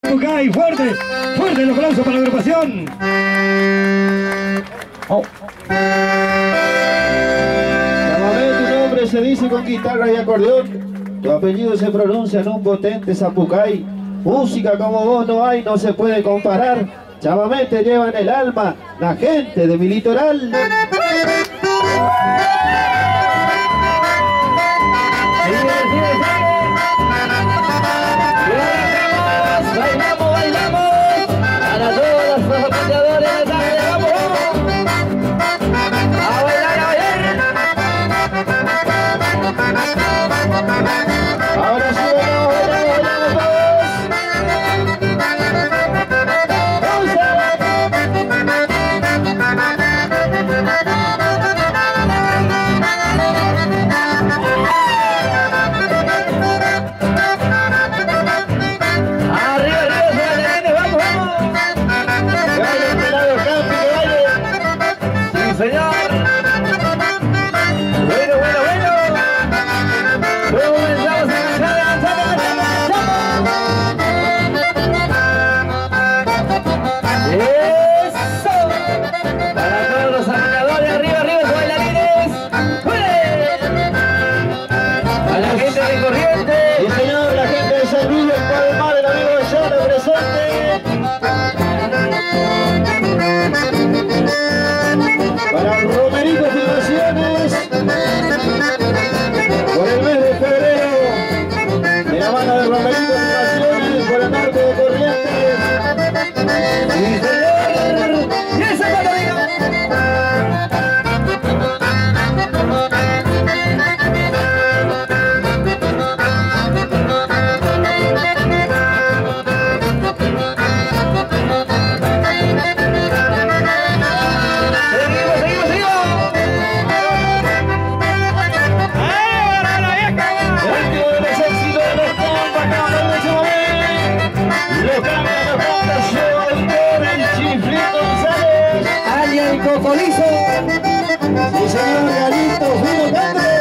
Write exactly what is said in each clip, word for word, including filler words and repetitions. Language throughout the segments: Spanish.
Zapucay. Fuerte, fuerte el aplauso para la agrupación. Oh. Chamamé, tu nombre se dice con guitarra y acordeón. Tu apellido se pronuncia en un potente Zapucay. Música como vos no hay, no se puede comparar. Chamamé te lleva en el alma la gente de mi litoral. Bailamos, bailamos, para todos los acompañadores de la tarde, vamos, a bailar, a bailar. Ahora sí, bailamos, bailamos, bailamos todos. Señor, bueno, bueno, bueno, luego comenzamos a cantar, danzar, eso, para todos los admiradores, arriba, arriba, los bailarines, a la gente de Corrientes, Sí, señor, la gente de San Luis, el Palmar, el amigo de Llano presente. Para Romerito Filmaciones, por el mes de febrero, de la mano de Romerito Filmaciones, por el norte de Corrientes. sí señor, y esa Catalina. Cocolizo. Sí, señor Galito, Julio Catre.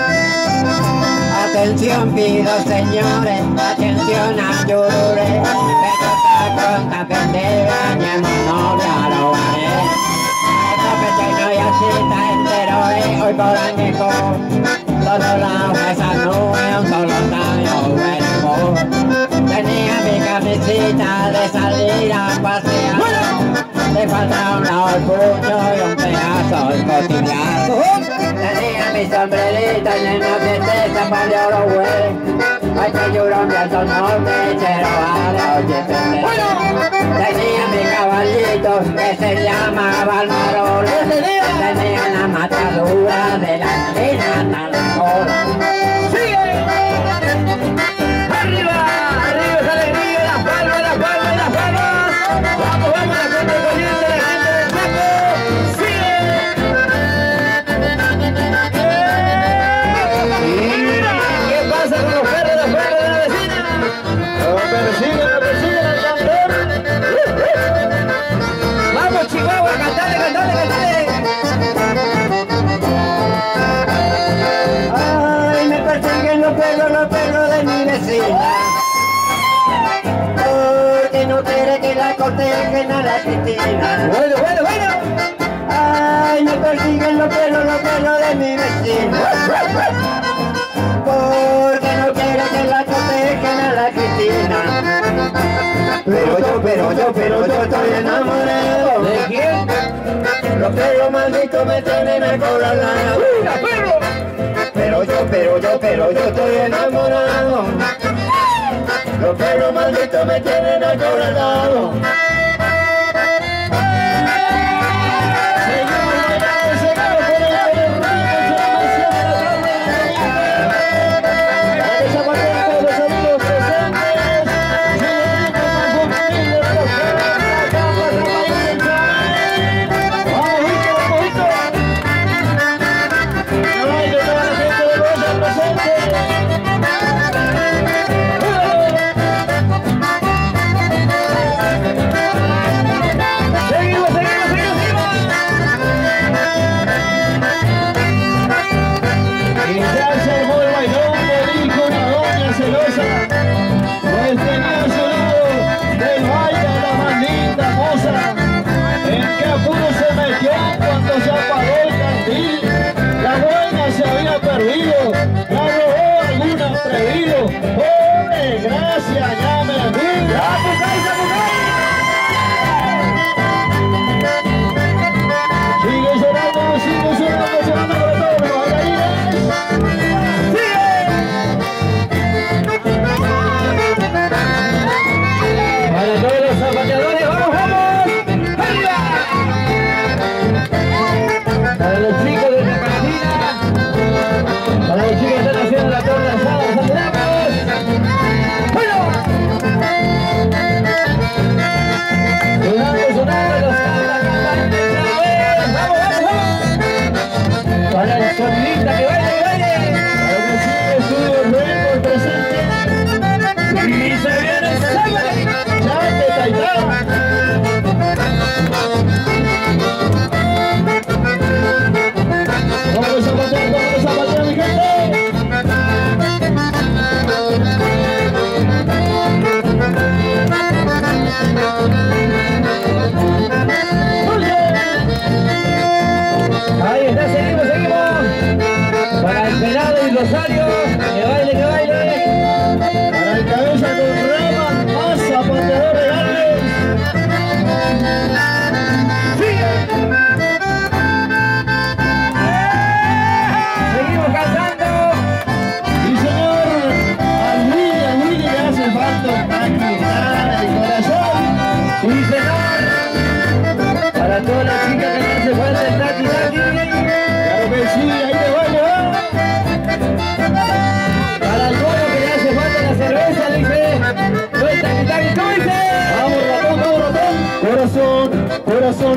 Atención pido señores, atención ayure, pero está pronta pendeja, ni en novia lo haré. Esto pequeño y así está entero, eh, hoy por añeco, todos lados esas nubes, un solo tallo veremos. Tenía mi camisita de salir a pasear, le faltaba un lado el puño y un pedazo el cotidiano. Tenía mi sombrerita llena de testa para de oro, güey. Ay, que lloró un viento norte, chero vale, oye, pendejo. Tenía mi caballito que se llama Balmarol. Tenía la matadura de la niña tal cola. ¡Sigue! ¡Arriba! ¡Arriba esa alegría! ¡Las palmas, las palmas, las palmas! ¡Vamos, vamos! ¡La gente de Corrientes, la gente del Chaco! ¡Sigue! ¿Qué pasa con los perros de afuera de la vecina? Lo persiguen, lo persiguen al cantor. ¡Vamos, Chihuahua! ¡Cantale, cantale, cantale! Ay, me persiguen los perros, los perros de mi vecina. Porque no quiere que la cortejen a la Cristina. ¡Bueno, bueno, bueno! Ay, me persiguen los perros, los perros de mi vecina. Porque no quiere que la cortejen a la Cristina. Pero yo, pero yo, pero yo estoy enamorado. ¿De quién? Los perros malditos me tienen acorralado. ¡Mira, perro! Pero yo, pero yo, pero yo estoy enamorado. Los perros malditos me tienen acorralado. Presente.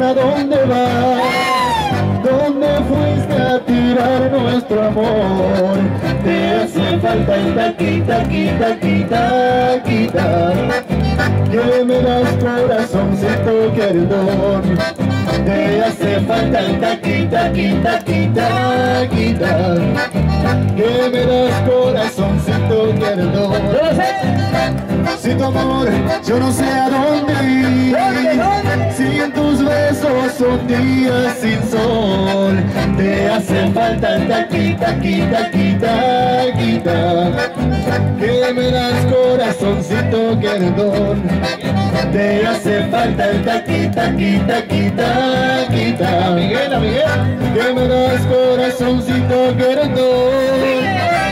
¿para dónde vas? ¿Dónde fuiste a tirar nuestro amor? Te hace falta el taqui, taqui, taqui, taquita, que me das corazoncito perdón. Te hace falta el taqui, taqui, taqui, taquita, que me das corazoncito perdón. Yo lo sé. Si tu amor, yo no sé a dónde ir. ¿Dónde, dónde? Si en tus besos son días sin sol, te hace falta el taqui, taqui, taqui, taquita, que me das corazoncito perdón. Te hace falta el taqui, taqui, taqui, taquita, Miguel, Miguel, que me das corazoncito perdón.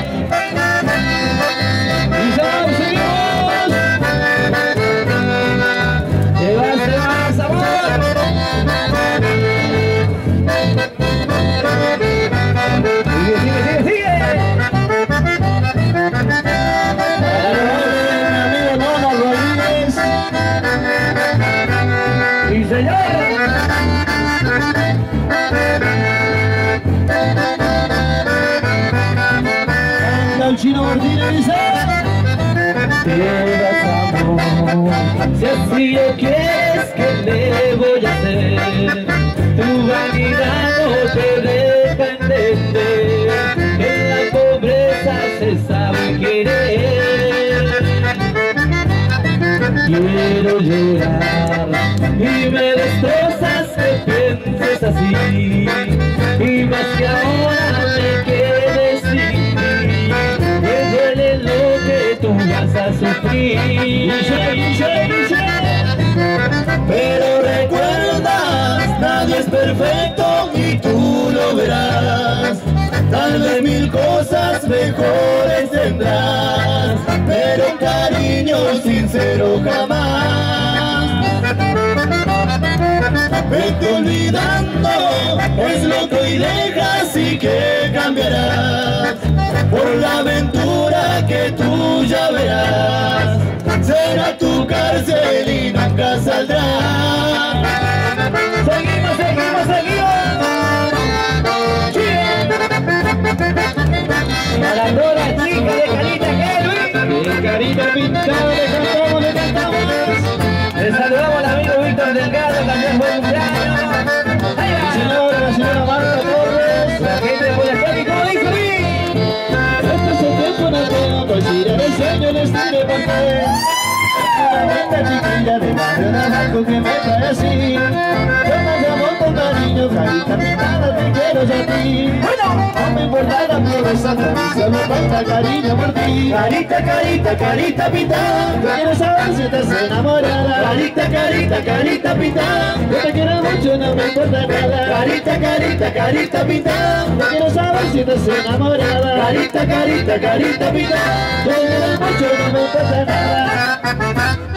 Y ya seguimos. Llevaste más amor. Sigue, sigue, sigue, sigue. Mi amigo Nono Rodríguez. Y señor. El Chino Martínez dice: Tienes amor, si así lo quieres, ¿qué le voy a hacer? Tu vanidad no te deja entender que en la pobreza se sabe querer. Quiero llorar y me destrozas que pienses así, y más que ahora me quedes sin ti. Me duele lo que tú vas a sufrir. pero recuerdas, nadie es perfecto y tú lo verás. Tal vez mil cosas mejores tendrás, pero cariño sincero jamás. Vete olvidando, es lo que hoy dejas y que cambiarás. Por la aventura que tú ya verás, será tu cárcel y nunca saldrás. Seguimos, seguimos, seguimos. Para toda la chica de carita que Luis. De carita pintada le cantamos, le cantamos. Le saludamos al amigo Víctor Delgado, también fue cumpleaños. Ahí va. Señora, la señora Marta Torres. La gente de Boyacá, ¿y cómo dice Luis? Este es el tiempo en el que coincide el sueño les tire porque una linda chiquilla de barrio naranjo que me trae así. Llena de amor con cariño, carita pintada, te quiero yo a ti. No me importa la pobreza, solo falta cariño por ti. Carita, carita, carita pintada. Yo quiero saber si estás enamorada. Carita, carita, carita pintada. Yo te quiero mucho, no me importa nada. Carita, carita, carita pintada. Yo quiero saber si estás enamorada. Carita, carita, carita pintada. Yo te quiero mucho, no me importa nada.